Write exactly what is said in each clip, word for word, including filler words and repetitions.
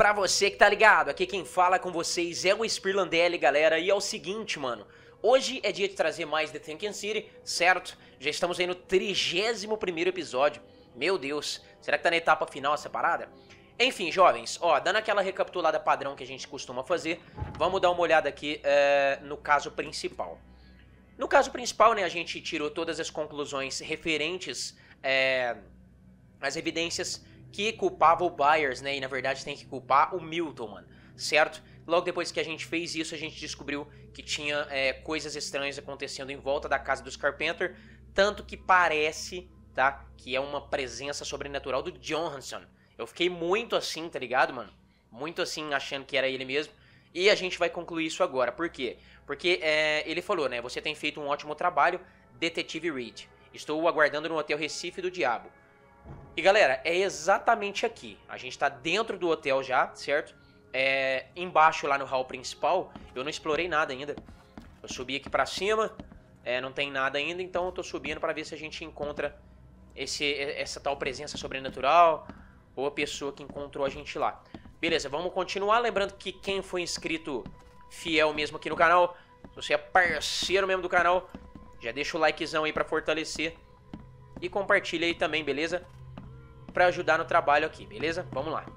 Pra você que tá ligado, aqui quem fala com vocês é o Spirlandelli, galera, e é o seguinte, mano. Hoje é dia de trazer mais The Thinking City, certo? Já estamos aí no trigésimo primeiro episódio. Meu Deus, será que tá na etapa final essa parada? Enfim, jovens, ó, dando aquela recapitulada padrão que a gente costuma fazer, vamos dar uma olhada aqui é, no caso principal. No caso principal, né, a gente tirou todas as conclusões referentes é, às evidências que culpava o Byers, né, e na verdade tem que culpar o Milton, mano, certo? Logo depois que a gente fez isso, a gente descobriu que tinha é, coisas estranhas acontecendo em volta da casa dos Carpenter, tanto que parece, tá, que é uma presença sobrenatural do Johansson. Eu fiquei muito assim, tá ligado, mano? Muito assim, achando que era ele mesmo. E a gente vai concluir isso agora. Por quê? Porque é, ele falou, né, você tem feito um ótimo trabalho, Detetive Reed. Estou o aguardando no Hotel Recife do Diabo. E galera, é exatamente aqui. A gente tá dentro do hotel já, certo? É, embaixo lá no hall principal, eu não explorei nada ainda. Eu subi aqui pra cima, é, não tem nada ainda, então eu tô subindo pra ver se a gente encontra esse, essa tal presença sobrenatural ou a pessoa que encontrou a gente lá. Beleza, vamos continuar. Lembrando que quem foi inscrito fiel mesmo aqui no canal, se você é parceiro mesmo do canal, já deixa o likezão aí pra fortalecer. E compartilha aí também, beleza? Pra ajudar no trabalho aqui, beleza? Vamos lá.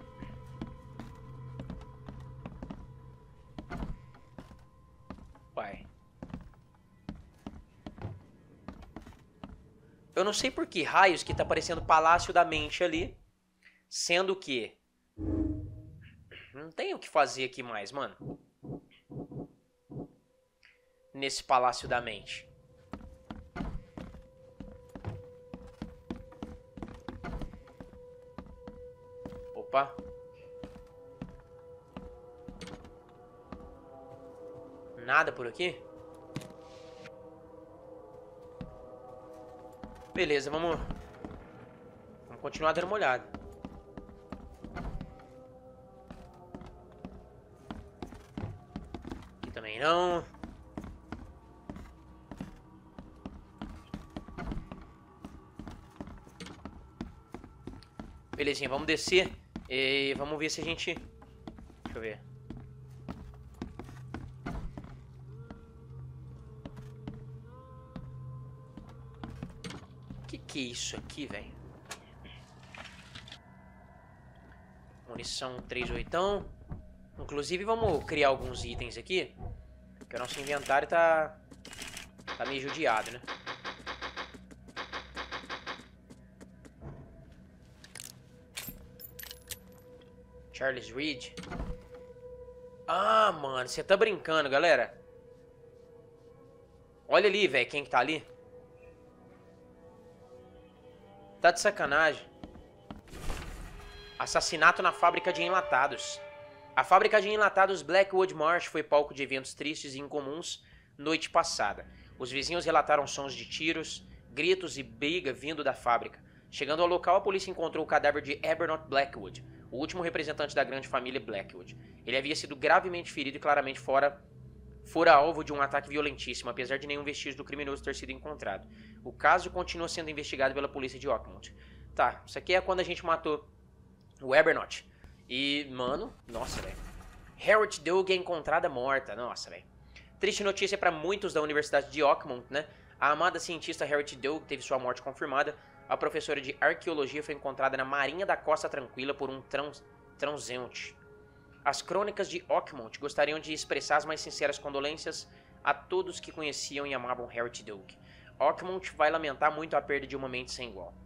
Vai. Eu não sei por que raios que tá aparecendo Palácio da Mente ali, sendo que não tem o que fazer aqui mais, mano. Nesse Palácio da Mente. Opa. Nada por aqui? Beleza, vamos... Vamos continuar dando uma olhada. Aqui também não. Belezinha, vamos descer. E vamos ver se a gente... Deixa eu ver. Que que é isso aqui, velho? Munição três oitão. Inclusive, vamos criar alguns itens aqui. Porque o nosso inventário tá... Tá meio judiado, né? Charles Reed. Ah, mano, você tá brincando, galera. Olha ali, velho, quem que tá ali. Tá de sacanagem. Assassinato na fábrica de enlatados. A fábrica de enlatados Blackwood Marsh foi palco de eventos tristes e incomuns noite passada. Os vizinhos relataram sons de tiros, gritos e briga vindo da fábrica. Chegando ao local, a polícia encontrou o cadáver de Ebernoth Blackwood, o último representante da grande família Blackwood. Ele havia sido gravemente ferido e claramente fora, fora alvo de um ataque violentíssimo, apesar de nenhum vestígio do criminoso ter sido encontrado. O caso continua sendo investigado pela polícia de Oakmont. Tá, isso aqui é quando a gente matou o Ebernoth. E, mano, nossa, velho. Harriet Doug é encontrada morta, nossa, velho. Triste notícia para muitos da Universidade de Oakmont, né? A amada cientista Harriet Doug teve sua morte confirmada. A professora de arqueologia foi encontrada na marinha da Costa Tranquila por um trans, transeunte. As crônicas de Oakmont gostariam de expressar as mais sinceras condolências a todos que conheciam e amavam Harriet Doug. Oakmont vai lamentar muito a perda de uma mente sem igual.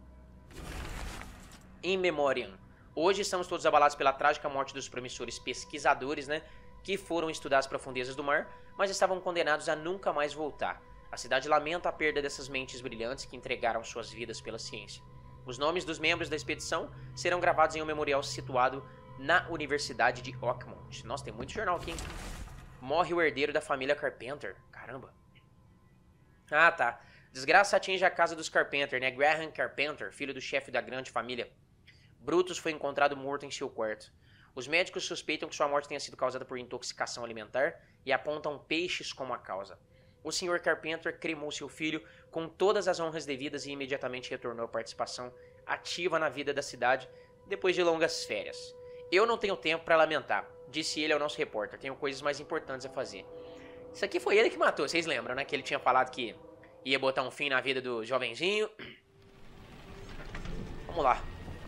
In Memoriam. Hoje estamos todos abalados pela trágica morte dos promissores pesquisadores, né, que foram estudar as profundezas do mar, mas estavam condenados a nunca mais voltar. A cidade lamenta a perda dessas mentes brilhantes que entregaram suas vidas pela ciência. Os nomes dos membros da expedição serão gravados em um memorial situado na Universidade de Oakmont. Nossa, tem muito jornal aqui, hein? Morre o herdeiro da família Carpenter. Caramba. Ah, tá. Desgraça atinge a casa dos Carpenter, né? Graham Carpenter, filho do chefe da grande família. Brutus foi encontrado morto em seu quarto. Os médicos suspeitam que sua morte tenha sido causada por intoxicação alimentar e apontam peixes como a causa. O senhor Carpenter cremou seu filho com todas as honras devidas e imediatamente retornou à participação ativa na vida da cidade depois de longas férias. Eu não tenho tempo pra lamentar, disse ele ao nosso repórter. Tenho coisas mais importantes a fazer. Isso aqui foi ele que matou, vocês lembram, né? Que ele tinha falado que ia botar um fim na vida do jovenzinho. Vamos lá.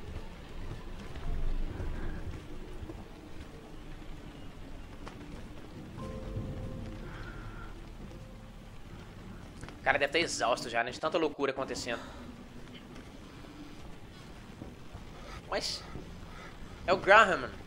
O cara deve estar exausto já, né? De tanta loucura acontecendo. Mas... é o Graham, mano.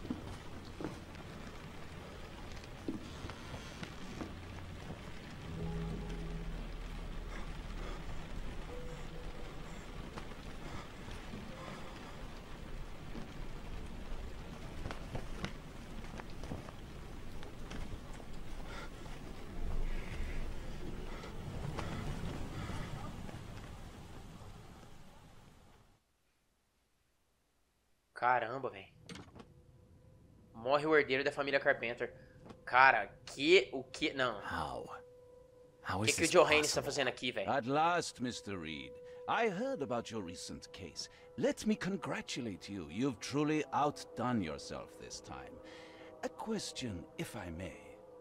Caramba, velho. Morre o herdeiro da família Carpenter. Cara, que... o que... não. How? How O is que, que o this Joe Haines tá possible? fazendo aqui, velho? At last, mister Reed. I heard about your recent case. Let me congratulate you. You've truly outdone yourself this time. A question, if I may.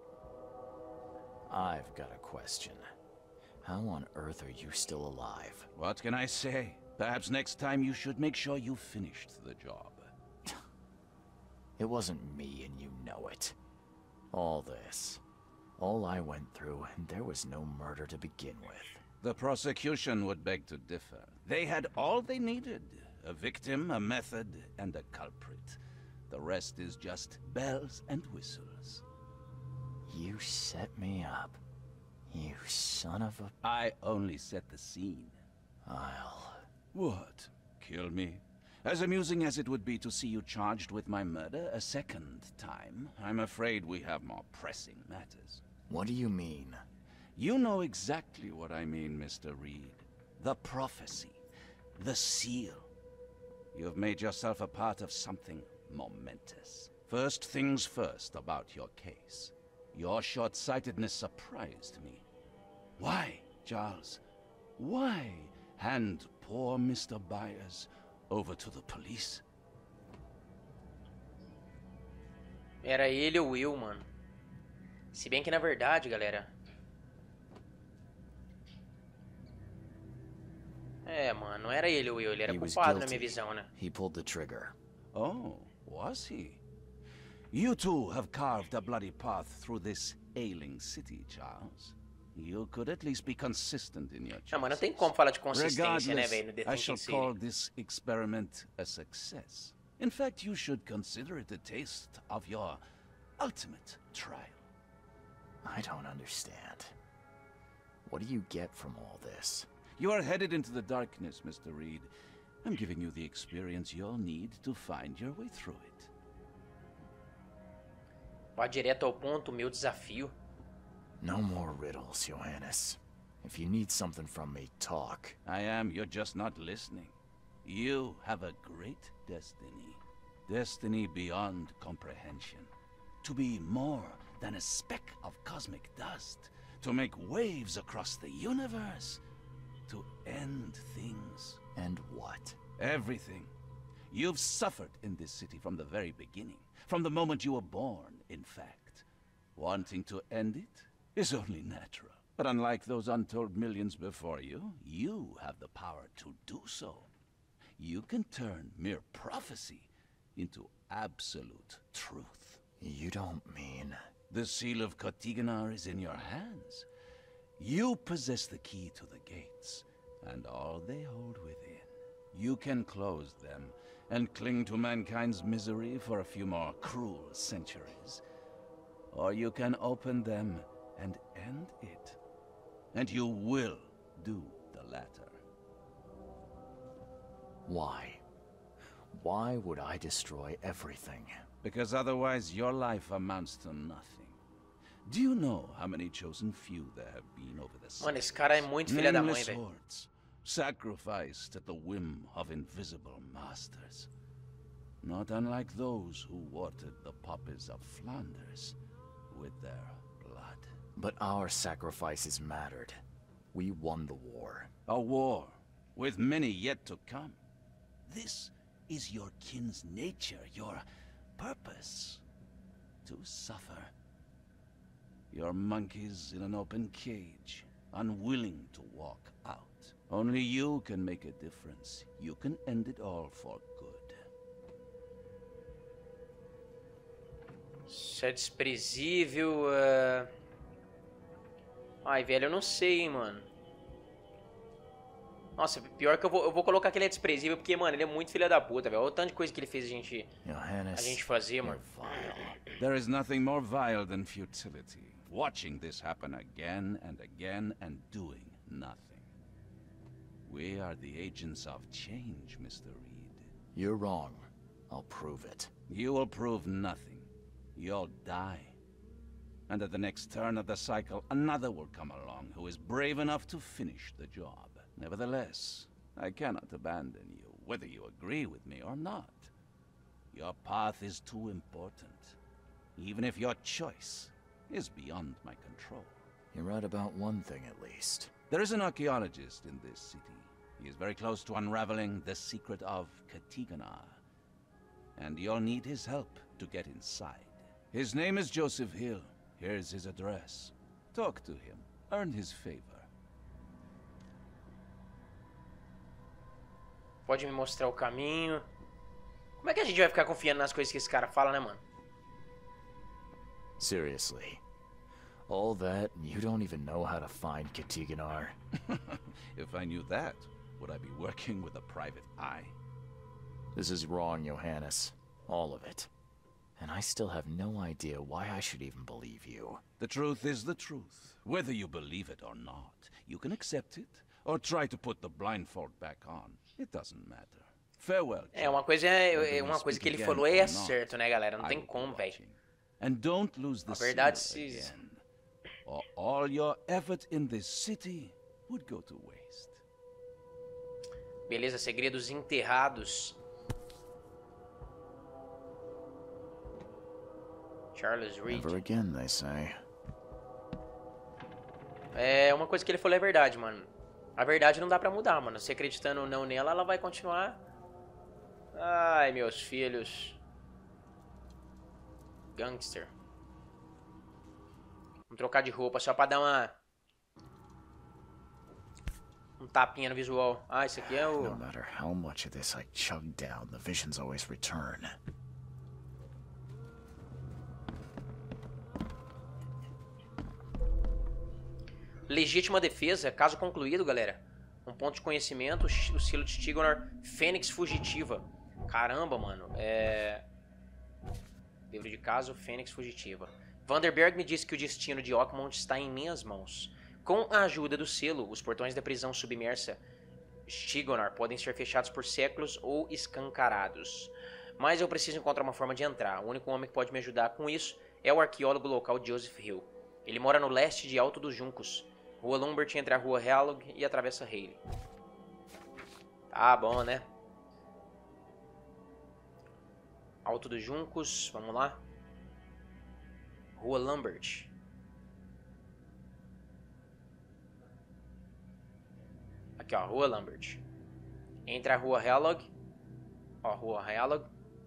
I've got a question. How on earth are you still alive? What can I say? Perhaps next time you should make sure you finished the job. It wasn't me, and you know it. All this. All I went through, and there was no murder to begin with. The prosecution would beg to differ. They had all they needed. A victim, a method, and a culprit. The rest is just bells and whistles. You set me up. You son of a... I only set the scene. I'll... What? Kill me? As amusing as it would be to see you charged with my murder a second time, I'm afraid we have more pressing matters. What do you mean? You know exactly what I mean, Mister Reed. The prophecy. The seal. You've made yourself a part of something momentous. First things first about your case. Your short-sightedness surprised me. Why, Charles? Why hand poor Mister Byers over to the police? Era ele ou eu, mano. Se bem que na verdade, galera... É, mano, não era ele ou eu. Ele era He was culpado na minha guilty. visão, né? He pulled the trigger. Oh, was he? You too have carved a bloody path through this ailing city, Charles. You could at least be consistent in your choices. Não, mas não tem como falar de consistência, né, Regardless, velho, no The I shall Thinking call City. this experiment a success. In fact, you should consider it a taste of your ultimate trial. I don't understand. What do you get from all this? You are headed into the darkness, Mister Reed. I'm giving you the experience you'll need to find your way through it. Vá direto ao ponto, meu desafio. No more riddles, Johannes. If you need something from me, talk. I am, you're just not listening. You have a great destiny. Destiny beyond comprehension. To be more than a speck of cosmic dust. To make waves across the universe. To end things. And what? Everything. You've suffered in this city from the very beginning. From the moment you were born, in fact. Wanting to end it is only natural. But unlike those untold millions before you, you have the power to do so. You can turn mere prophecy into absolute truth. You don't mean... The seal of Kotiganar is in your hands. You possess the key to the gates, and all they hold within. You can close them, and cling to mankind's misery for a few more cruel centuries. Or you can open them and end it. And you will do the latter. Why? Why would I destroy everything? Because otherwise your life amounts to nothing. Do you know how many chosen few there have been over the Mano, esse cara é muito filha da mãe, Nameless velho. hordes, sacrificed at the whim of invisible masters. Not unlike those who watered the poppies of Flanders with their blood. But our sacrifices mattered. We won the war. A war, with many yet to come. This is your kin's nature, your purpose. To suffer. You're monkeys in an open cage, unwilling to walk out. Only you can make a difference. You can end it all for good. Isso é desprezível. Uh... Ai, velho, eu não sei, hein, mano. Nossa, pior que eu vou, eu vou colocar que ele é desprezível, porque, mano, ele é muito filha da puta, velho. Olha o tanto de coisa que ele fez a gente, Johannes, a gente fazer, mano. There is nothing more vile than futility. Watching this happen again and again and doing nothing. We are the agents of change, Mister Reed. You're wrong. I'll prove it. You will prove nothing. You'll die. And at the next turn of the cycle, another will come along who is brave enough to finish the job. Nevertheless, I cannot abandon you, whether you agree with me or not. Your path is too important, even if your choice is beyond my control. You're right about one thing at least. There is an archaeologist in this city. He is very close to unraveling the secret of Katiganar. And you'll need his help to get inside. His name is Joseph Hill. Here's his address. Talk to him. Earn his favor. Pode me mostrar o caminho. Como é que a gente vai ficar confiando nas coisas que esse cara fala, né, mano? Seriously. All that, and you don't even know how to find Katiganar? If I knew that, would I be working with a private eye? This is wrong, Johannes. All of it. And I still have no idea why I should even believe you. The truth is the truth. Whether you believe it or not, you can accept it, or try to put the blindfold back on. It doesn't matter. Farewell. É, uma coisa é, é uma coisa que ele falou é certo, né, galera? Não tem como, velho. And don't lose the verdade, again, or all your effort in this city would go to waste. Beleza, segredos enterrados. Charles Reed. Never again, they say. É, uma coisa que ele falou é verdade, mano. A verdade não dá pra mudar, mano. Você acreditando ou não nela, ela vai continuar. Ai, meus filhos. Gangster. Vamos trocar de roupa só pra dar uma... Um tapinha no visual. Ah, esse aqui é o... No matter how much of this I chug down, the visions always return. Legítima defesa, caso concluído, galera. Um ponto de conhecimento, o selo de Tignar, Fênix Fugitiva. Caramba, mano. É... Livro de caso, Fênix Fugitiva. Vanderberg me disse que o destino de Oakmont está em minhas mãos. Com a ajuda do selo, os portões da prisão submersa Tignar podem ser fechados por séculos ou escancarados. Mas eu preciso encontrar uma forma de entrar. O único homem que pode me ajudar com isso é o arqueólogo local Joseph Hill. Ele mora no leste de Alto dos Juncos, Rua Lumbert entre a Rua Hellog e a Travessa Haley. Tá bom, né? Alto dos Juncos, vamos lá. Rua Lumbert. Aqui, ó, Rua Lumbert. Entre a Rua Hellog, ó, Rua Hellog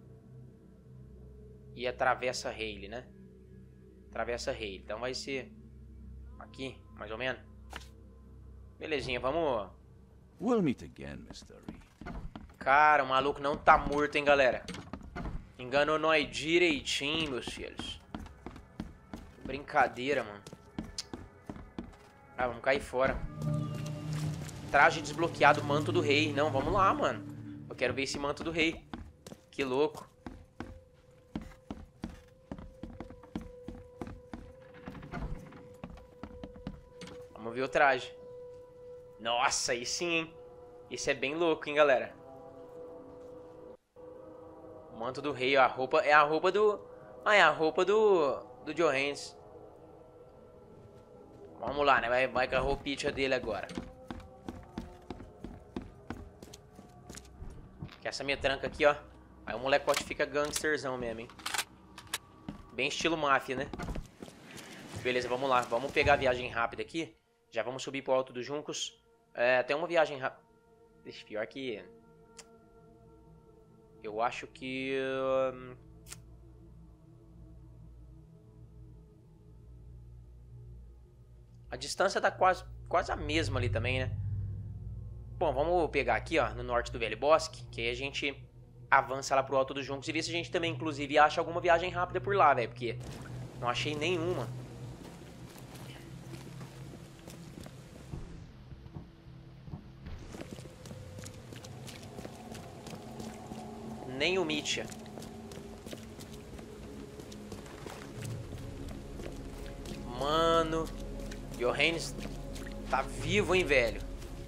e a Travessa Haley, né? Travessa Haley. Então vai ser aqui, mais ou menos. Belezinha, vamos... We'll meet again, mister Reed. Cara, o maluco não tá morto, hein, galera. Enganou nós direitinho, meus filhos. Brincadeira, mano. Ah, vamos cair fora. Traje desbloqueado, manto do rei. Não, vamos lá, mano. Eu quero ver esse manto do rei. Que louco. Vamos ver o traje. Nossa, aí sim, hein? Esse é bem louco, hein, galera? O manto do rei, ó. A roupa é a roupa do... Ah, é a roupa do... Do Johannes. Vamos lá, né? Vai, vai com a roupinha dele agora. Que essa minha tranca aqui, ó. Aí o molecote fica gangsterzão mesmo, hein? Bem estilo máfia, né? Beleza, vamos lá. Vamos pegar a viagem rápida aqui. Já vamos subir pro Alto dos Juncos. É, tem uma viagem rápida. Pior que... Eu acho que... Hum... A distância tá quase, quase a mesma ali também, né? Bom, vamos pegar aqui, ó, no norte do Velho Bosque, que aí a gente avança lá pro Alto dos Juncos e ver se a gente também, inclusive, acha alguma viagem rápida por lá, velho, porque não achei nenhuma. Nem o Mitya. Mano, Johannes tá vivo, hein, velho?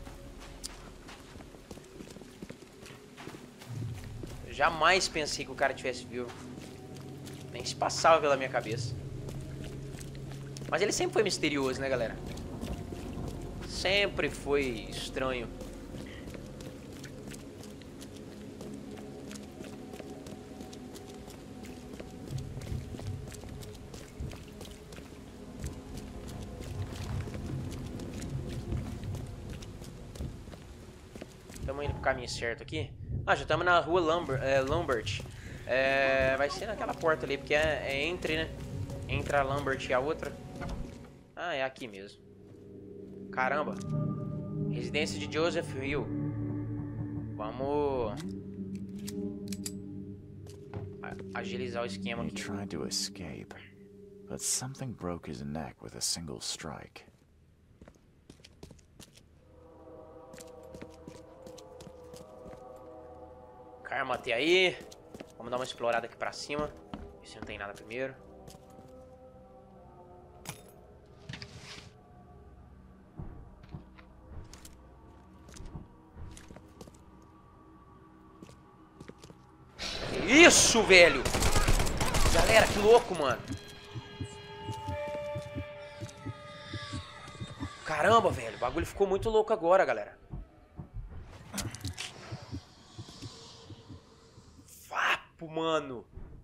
Eu jamais pensei que o cara tivesse vivo. Nem se passava pela minha cabeça. Mas ele sempre foi misterioso, né, galera? Sempre foi estranho. Estamos indo pro caminho certo aqui. Ah, já estamos na rua Lambert. É, Lambert. É, vai ser naquela porta ali, porque é, é entre, né? Entre a Lambert e a outra. Ah, é aqui mesmo. Caramba. Residência de Joseph Hill. Vamos agilizar o esquema He aqui. tried to escape, but something broke his neck with a single strike. Karma até aí. Vamos dar uma explorada aqui pra cima. Ver se não tem nada primeiro. Isso, velho! Galera, que louco, mano. Caramba, velho. O bagulho ficou muito louco agora, galera. Vapo, mano.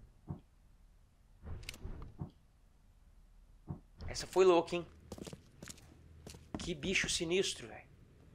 Essa foi louca, hein? Que bicho sinistro, velho.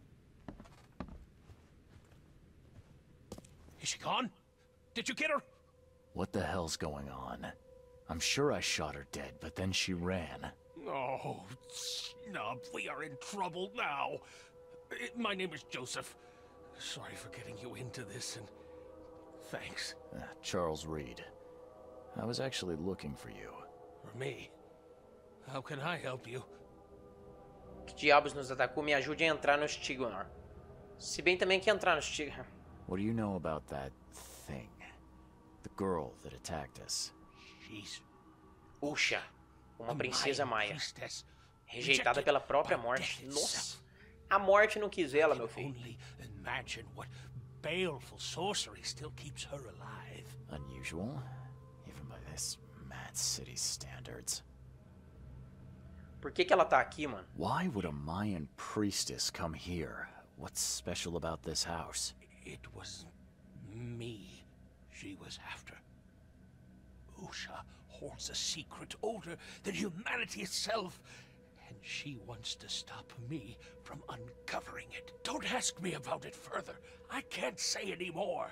Is she gone? Did you get her? What the hell's going on? I'm sure I shot her dead, but then she ran. Oh, snub, we are in trouble now. Uh, My name is Joseph. Sorry for getting you into this, and thanks. Uh, Charles Reed. I was actually looking for you. For me. How can I help you? Que diabos nos atacou? Me ajude a entrar no Stigonor. Se bem também que entrar no Stigonor. What do you know about that thing? The girl that attacked us. She's Usha, uma a princesa Mayan maia, priestess, rejeitada rejected pela própria by morte. death Nossa, itself. a morte não quis ela, I meu can filho. only imagine what baleful sorcery still keeps her alive. Unusual, even by this mad city's standards. Por que que ela tá aqui, mano? Why would a Mayan priestess come here? What's special about this house? It was me she was after. Usha holds a secret older than humanity itself, and she wants to stop me from uncovering it. Don't ask me about it further. I can't say any more.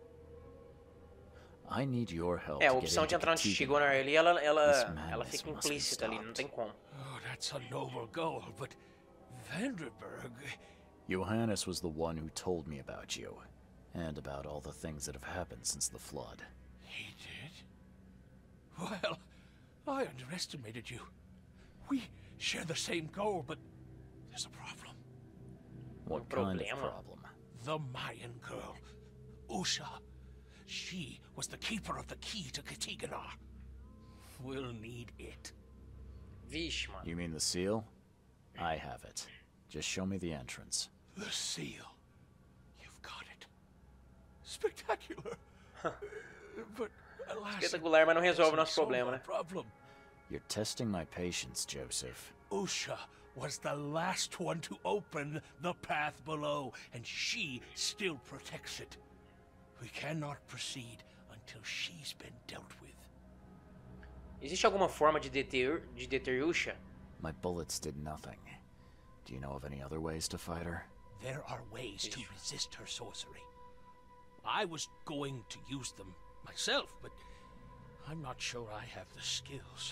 I need your help É, a to get opção de into entrar no Katigan. Stigonor ali, ela, ela, This madness ela fica must be implícita ali, não stopped. tem como. Oh, that's a noble goal, but Vanderberg... Johannes was the one who told me about you, and about all the things that have happened since the flood. He did? Well, I underestimated you. We share the same goal, but there's a problem. What Um kind of problema? problem? The Mayan girl, Usha. She was the keeper of the key to Katiganar. We'll need it. Vixe, mano. You mean the seal? I have it. Just show me the entrance. The seal. You've got it. Spectacular. But alas, Espetacular, mas não resolve o doesn't nosso solve problema, our né? problem. You're testing my patience, Joseph. Usha was the last one to open the path below, and she still protects it. We cannot proceed until she's been dealt with. Existe alguma forma de deter, de deter Usha? My bullets did nothing. Do you know of any other ways to fight her? There are ways to resist her sorcery. I was going to use them myself, but I'm not sure I have the skills.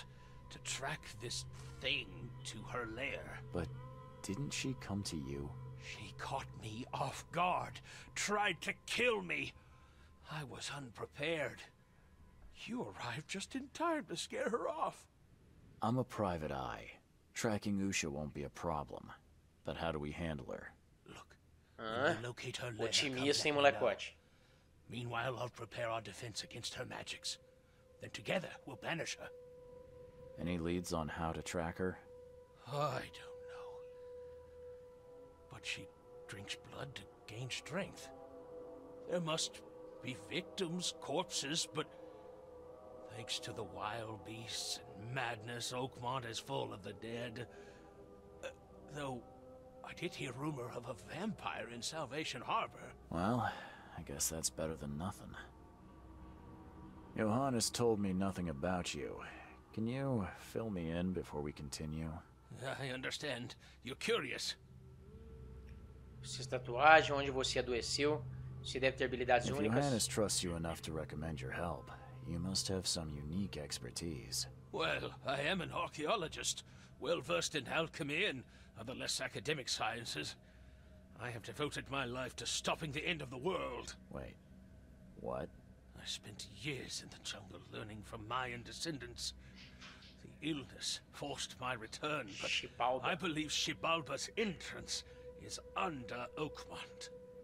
to track this thing to her lair. But didn't she come to you? She caught me off guard, tried to kill me. I was unprepared. You arrived just in time to scare her off. I'm a private eye. Tracking Usha won't be a problem. But how do we handle her? Look, Hã? when we locate her lair, Otimia sem come let me know. molecote. Meanwhile, I'll prepare our defense against her magics. Then together, we'll banish her. Any leads on how to track her? I don't know. But she drinks blood to gain strength. There must be victims, corpses, but thanks to the wild beasts and madness, Oakmont is full of the dead. Uh, though, I did hear rumor of a vampire in Salvation Harbor. Well, I guess that's better than nothing. Johannes told me nothing about you. Can you fill me in before we continue? I understand. You're curious. Precisa de tatuagem, onde você adoeceu. Você deve ter habilidades If únicas. Johannes trusts you enough to recommend your help, you must have some unique expertise. Well, I am an archaeologist, well versed in alchemy and other less academic sciences. I have devoted my life to stopping the end of the world. Wait, what? I spent years in the jungle learning from Mayan descendants. The illness forced my return, but Xibalba. I believe Xibalba's entrance is under Oakmont.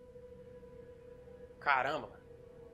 Caramba, mano.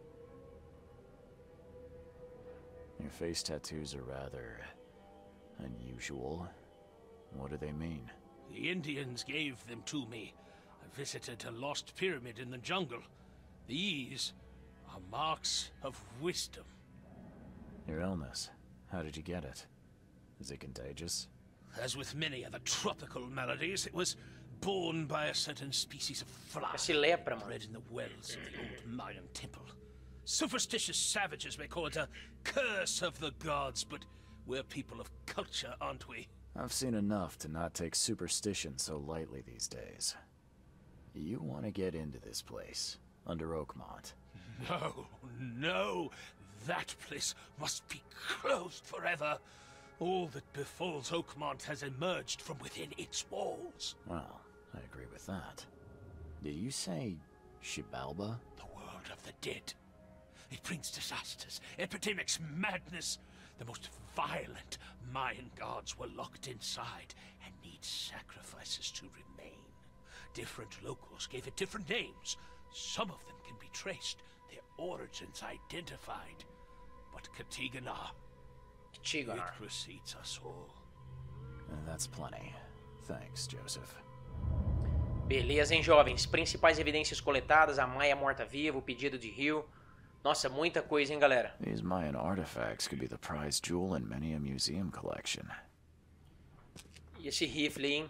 Your face tattoos are rather unusual. What do they mean? The Indians gave them to me. I visited a lost pyramid in the jungle. These are marks of wisdom. Your illness. How did you get it? Is it contagious? As with many other tropical maladies, it was borne by a certain species of fly. Esse lepra, mano. Bred in the wells of the old Mayan temple. Superstitious savages may call it a curse of the gods, but we're people of culture, aren't we? I've seen enough to not take superstition so lightly these days. You want to get into this place, under Oakmont. No, no. That place must be closed forever. All that befalls Oakmont has emerged from within its walls. Well, I agree with that. Did you say Xibalba? The world of the dead. It brings disasters, epidemics, madness. The most violent Mayan gods were locked inside and need sacrifices to remain. Different locals gave it different names. Some of them can be traced, their origins identified. But Katiganar, Tiganar. it precedes us all. And that's plenty. Thanks, Joseph. Beleza, hein, jovens? Principais evidências coletadas, a Maia morta-viva, o pedido de Rio. Nossa, muita coisa, hein, galera? These Mayan artifacts could be the prize jewel in many a museum collection. E esse rifle, hein?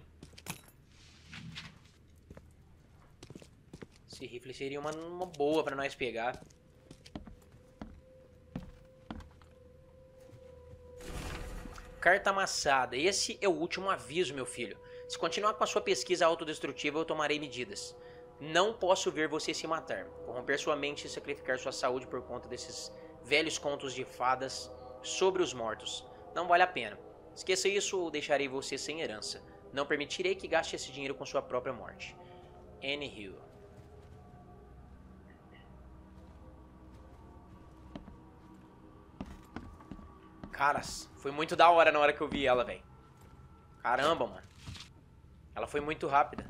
Esse rifle seria uma, uma boa pra nós pegar. Carta amassada. Esse é o último aviso, meu filho. Se continuar com a sua pesquisa autodestrutiva, eu tomarei medidas. Não posso ver você se matar, corromper sua mente e sacrificar sua saúde por conta desses velhos contos de fadas sobre os mortos. Não vale a pena. Esqueça isso ou deixarei você sem herança. Não permitirei que gaste esse dinheiro com sua própria morte. Anne Hill. Caras, foi muito da hora na hora que eu vi ela, velho. Caramba, mano. Ela foi muito rápida.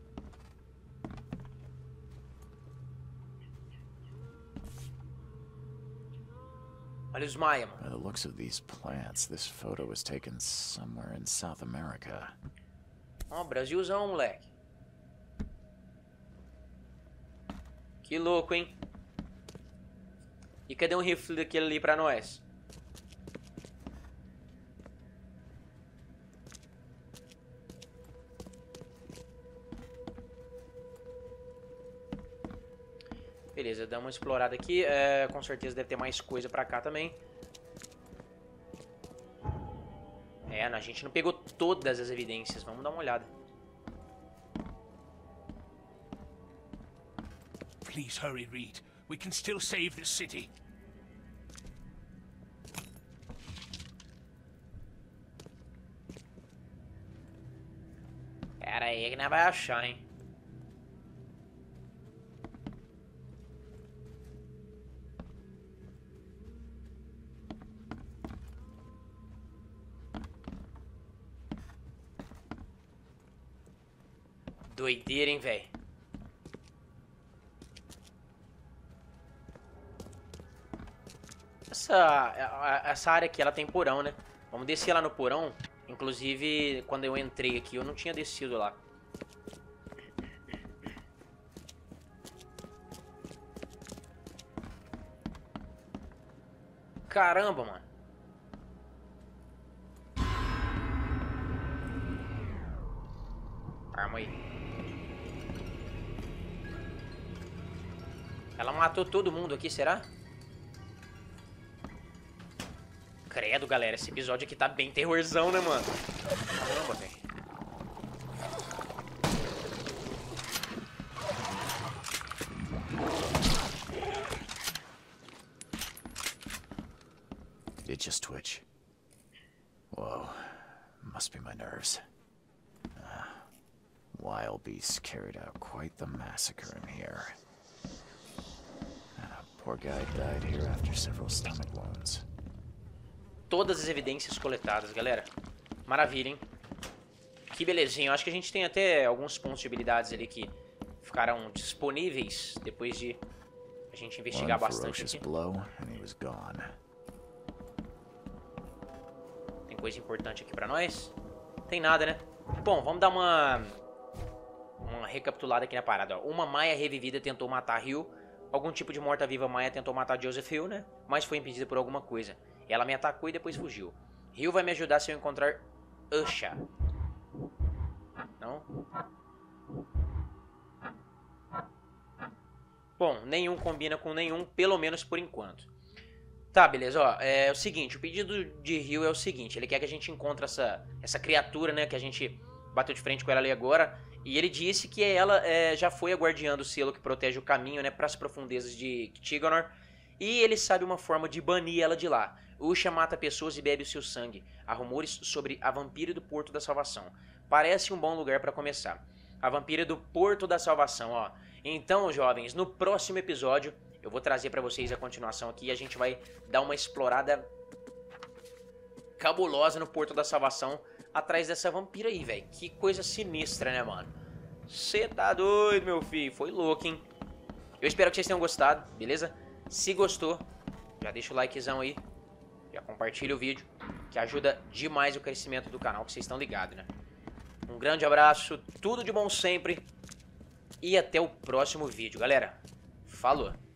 Olha os Maia, mano. By the looks of these plants, this photo was taken somewhere in South America. Ó, Brasilzão, moleque. Que louco, hein? E cadê um rifle daquele ali pra nós? Beleza, dá uma explorada aqui. É, com certeza deve ter mais coisa pra cá também. É, a gente não pegou todas as evidências. Vamos dar uma olhada. Please hurry, Reed. We can still save this city. Aí é que não vai achar, hein? Doideira, hein, velho? Essa, essa área aqui, ela tem porão, né? Vamos descer lá no porão. Inclusive, quando eu entrei aqui, eu não tinha descido lá. Caramba, mano. Arma aí. Ela matou todo mundo aqui, será? Credo, galera. Esse episódio aqui tá bem terrorzão, né, mano? Caramba, velho. It just twitch. Whoa. Must be my nerves. Uh, wild beasts carried out quite the massacre in here. Uh, poor guy died here after several stomach wounds. Todas as evidências coletadas, galera. Maravilha, hein? Que belezinha. Eu acho que a gente tem até alguns pontos de habilidades ali que ficaram disponíveis depois de a gente investigar bastante aqui. Blow and he was gone. Tem coisa importante aqui pra nós? Tem nada, né? Bom, vamos dar uma uma recapitulada aqui na parada. Ó. Uma Maia revivida tentou matar Hill. Algum tipo de morta-viva Maia tentou matar Joseph Hill, né? Mas foi impedida por alguma coisa. Ela me atacou e depois fugiu. Hill vai me ajudar se eu encontrar Usha. Não? Bom, nenhum combina com nenhum, pelo menos por enquanto. Tá, beleza, ó. É o seguinte, o pedido de Hill é o seguinte. Ele quer que a gente encontre essa, essa criatura, né? Que a gente bateu de frente com ela ali agora. E ele disse que ela é, já foi a guardiã do selo que protege o caminho, né? Para as profundezas de Tighnor. E ele sabe uma forma de banir ela de lá. Usha mata pessoas e bebe o seu sangue. Há rumores sobre a vampira do Porto da Salvação. Parece um bom lugar para começar. A vampira do Porto da Salvação, ó. Então, jovens, no próximo episódio eu vou trazer para vocês a continuação aqui. E a gente vai dar uma explorada cabulosa no Porto da Salvação atrás dessa vampira aí, velho. Que coisa sinistra, né, mano? Cê tá doido, meu filho. Foi louco, hein? Eu espero que vocês tenham gostado, beleza? Se gostou, já deixa o likezão aí. Já compartilha o vídeo, que ajuda demais o crescimento do canal, que vocês estão ligados, né? Um grande abraço, tudo de bom sempre. E até o próximo vídeo, galera. Falou!